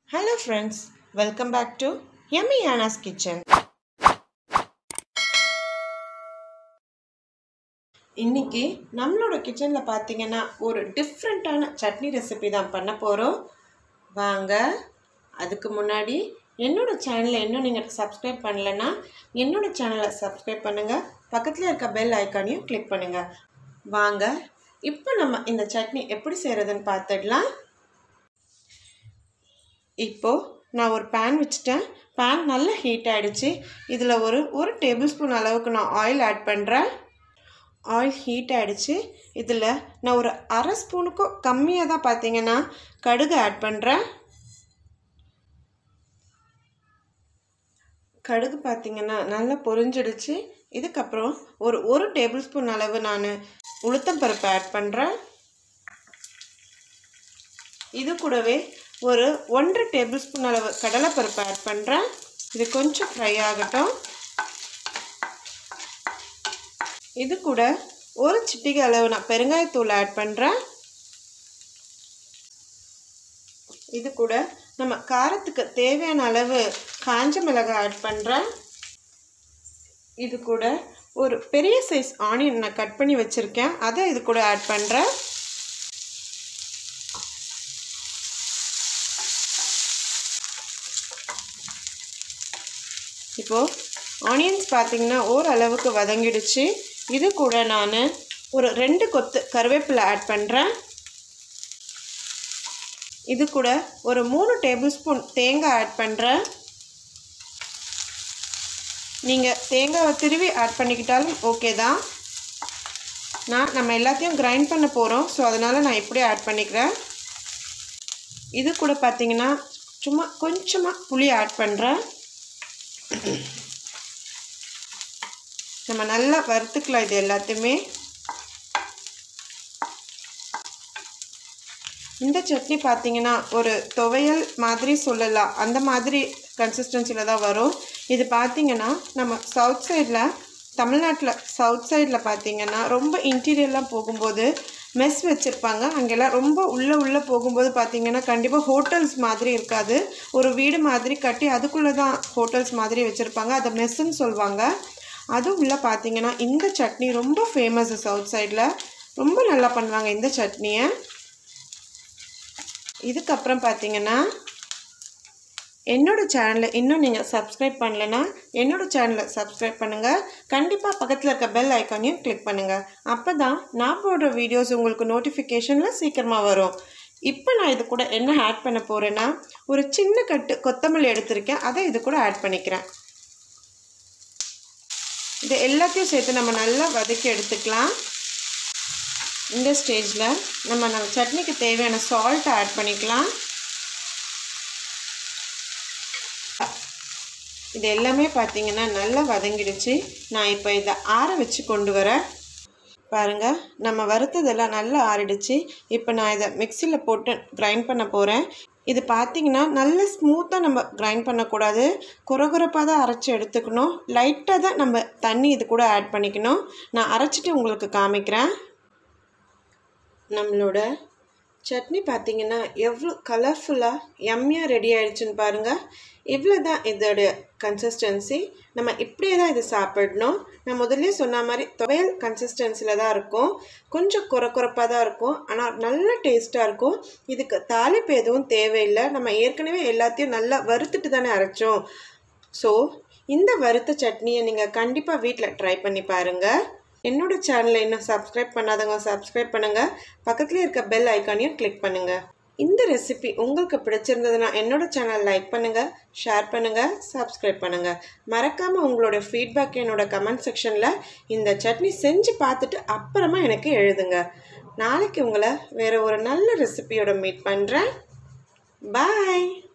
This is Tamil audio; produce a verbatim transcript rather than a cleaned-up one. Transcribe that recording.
Hello friends, welcome back to Yummy Anna's Kitchen. இன்னைக்கு நம்மளோட கிச்சன்ல பாத்தீங்கன்னா ஒரு டிஃபரண்டான சட்னி ரெசிபி தான் பண்ண போறோம். வாங்க. அதுக்கு முன்னாடி என்னோட சேனலை இன்னும் நீங்க Subscribe பண்ணலனா என்னோட சேனலை Subscribe பண்ணுங்க. பக்கத்துல இருக்க பெல் ஐகானையும் கிளிக் பண்ணுங்க. வாங்க. இப்போ நம்ம இந்த சட்னி எப்படி செய்யறதுன்னு பார்த்துடலாம். இப்போ நான் ஒரு pan வச்சிட்டேன். pan நல்லா ஹீட் ஆயிடுச்சு. இதுல ஒரு ஒரு டேபிள்ஸ்பூன் அளவுக்கு நான் ஆயில் ஆட் பண்றேன். ஆயில் ஹீட் ஆயிடுச்சு. இதுல நான் ஒரு அரை ஸ்பூனுக்கு கம்மியா தான் பாத்தீங்கன்னா கடுகு ஆட் பண்றேன். கடுகு பாத்தீங்கன்னா நல்லா பொரிஞ்சிடுச்சு. இதுக்கு அப்புறம் ஒரு ஒரு டேபிள்ஸ்பூன் அளவு நான் உளுத்தம் பருப்பு ஆட் பண்றேன். இது கூடவே ஒரு ஒன்றரை டேபிள்ஸ்பூன் அளவு கடலை பருப்பு ஆட் பண்றேன். இது கொஞ்சம் ஃப்ரை ஆகட்டும். இது கூட ஒரு சிட்டிகை அளவு நான் பெருங்காயத்தூள் ஆட் பண்றேன். இது கூட நம்ம காரத்துக்கு தேவையான அளவு காஞ்ச மிளகாய் ஆட் பண்றேன். இது கூட ஒரு பெரிய சைஸ் ஆனியன் நான் கட் பண்ணி வச்சிருக்கேன். அதை இது கூட ஆட் பண்றேன். இப்போ ஆனியன்ஸ் பாத்தீங்கன்னா ஓரளவுக்கு வதங்கிடுச்சு. இது கூட நான் ஒரு ரெண்டு கொத்து கறிவேப்பிலை ஆட் பண்றேன். இது கூட ஒரு மூணு டேபிள்ஸ்பூன் தேங்காய் ஆட் பண்றேன். நீங்க தேங்காவை திருவி ஆட் பண்ணிக்கிட்டாலும் ஓகே தான். நான் நம்ம எல்லாத்தையும் கிரைண்ட் பண்ண போறோம். சோ அதனால நான் இப்படியே ஆட் பண்ணிக்கிறேன். இது கூட பாத்தீங்கன்னா சும்மா கொஞ்சமா புளி ஆட் பண்றேன். நம்ம நல்லா வறுத்துக்கலாம் இது எல்லாத்தையுமே. இந்த சட்னி பாத்தீங்கன்னா ஒரு துவையல் மாதிரி சொல்லலாம். அந்த மாதிரி கன்சிஸ்டன்சில தான் வரும். இது பாத்தீங்கன்னா நம்ம சவுத் சைடுல தமிழ்நாட்டுல சவுத் சைடுல பாத்தீங்கன்னா ரொம்ப இன்டீரியர்லாம் போகும்போது மெஸ் வச்சிருப்பாங்க. அங்கெல்லாம் ரொம்ப உள்ள உள்ள போகும்போது பாத்தீங்கன்னா கண்டிப்பா ஹோட்டல்ஸ் மாதிரி இருக்காது. ஒரு வீடு மாதிரி கட்டி அதுக்குள்ள தான் ஹோட்டல்ஸ் மாதிரி வச்சிருப்பாங்க. அத மெஸ்ன்னு சொல்வாங்க. அது உள்ள பாத்தீங்கன்னா இந்த சட்னி ரொம்ப ஃபேமஸ் சவுத் சைடுல. ரொம்ப நல்லா பண்ணுவாங்க இந்த சட்னியை. இதுக்கு அப்புறம் பாத்தீங்கன்னா என்னோட சேனலை இன்னும் நீங்க Subscribe பண்ணலனா என்னோட சேனலை Subscribe பண்ணுங்க. கண்டிப்பா பக்கத்துல இருக்க பெல் ஐகானையும் கிளிக் பண்ணுங்க. அப்பதான் நான் போடுற வீடியோஸ் உங்களுக்கு நோட்டிஃபிகேஷன்ல சீக்கிரமா வரும். இப்போ நான் இது கூட என்ன ஆட் பண்ண போறேன்னா ஒரு சின்ன கட்டு கொத்தமல்லி எடுத்துர்க்கேன். அதை இது கூட ஆட் பண்ணிக்கிறேன். இது எல்லாத்தையும் சேர்த்து நம்ம நல்லா வதக்கி எடுத்துக்கலாம். இந்த ஸ்டேஜ்ல நம்ம நம்ம சட்னிக்கு தேவையான சால்ட் ஆட் பண்ணிக்கலாம். இது எல்லாமே பாத்தீங்கன்னா நல்லா வதங்கிடுச்சு. நான் இப்போ இத ஆற வச்சு கொண்டு வரேன். பாருங்க நம்ம வறுத்ததெல்லாம் நல்லா ஆறிடுச்சு. இப்போ நான் இத மிக்ஸில போட்டு கிரைண்ட் பண்ண போறேன். இது பாத்தீங்கன்னா நல்ல ஸ்மூத்தா நம்ம கிரைண்ட் பண்ண கூடாது. கொரகொரப்பா தான் அரைச்சு எடுத்துக்கணும். லைட்டா தான் நம்ம தண்ணி இது கூட ஆட் பண்ணிக்கணும். நான் அரைச்சிட்டு உங்களுக்கு காமிக்கிறேன். நம்மளோட சட்னி பாத்தீங்கன்னா எவ்வளவு கலர்ஃபுல்லா யம்மியா ரெடி ஆயிடுச்சுன்னு பாருங்க. இவ்வளவுதான் இதோட கன்சிஸ்டன்சி. நம்ம இப்படியே தான் இது சாப்பிடணும். நான் முதல்லயே சொன்ன மாதிரி துவையல் கன்சிஸ்டன்சில தான் இருக்கும். கொஞ்சம் கொரகொரப்பா தான் இருக்கும். ஆனா நல்ல டேஸ்டா இருக்கும். இதுக்கு தாளிப்பு எதுவும் தேவையில்லை. நம்ம ஏற்கனவே எல்லாத்தையும் நல்லா வறுத்துட்டு தானே அரைச்சோம். சோ இந்த வறுத்த சட்னியை நீங்க கண்டிப்பா வீட்ல ட்ரை பண்ணி பாருங்க. என்னோட சேனலை இன்னும் Subscribe பண்ணாதவங்க Subscribe பண்ணுங்க. பக்கத்துல இருக்க பெல் ஐகானையும் கிளிக் பண்ணுங்க. இந்த ரெசிபி உங்களுக்கு பிடிச்சிருந்ததுன்னா என்னோட சேனல் லைக் பண்ணுங்க, ஷேர் பண்ணுங்க, Subscribe பண்ணுங்க. மறக்காம உங்களோட ஃபீட்பேக் என்னோட கமெண்ட் செக்ஷன்ல இந்த சட்னி செஞ்சு பார்த்துட்டு அப்புறமா எனக்கு எழுதுங்க. நாளைக்கு உங்களை வேற ஒரு நல்ல ரெசிபியோட மீட் பண்றேன். பை.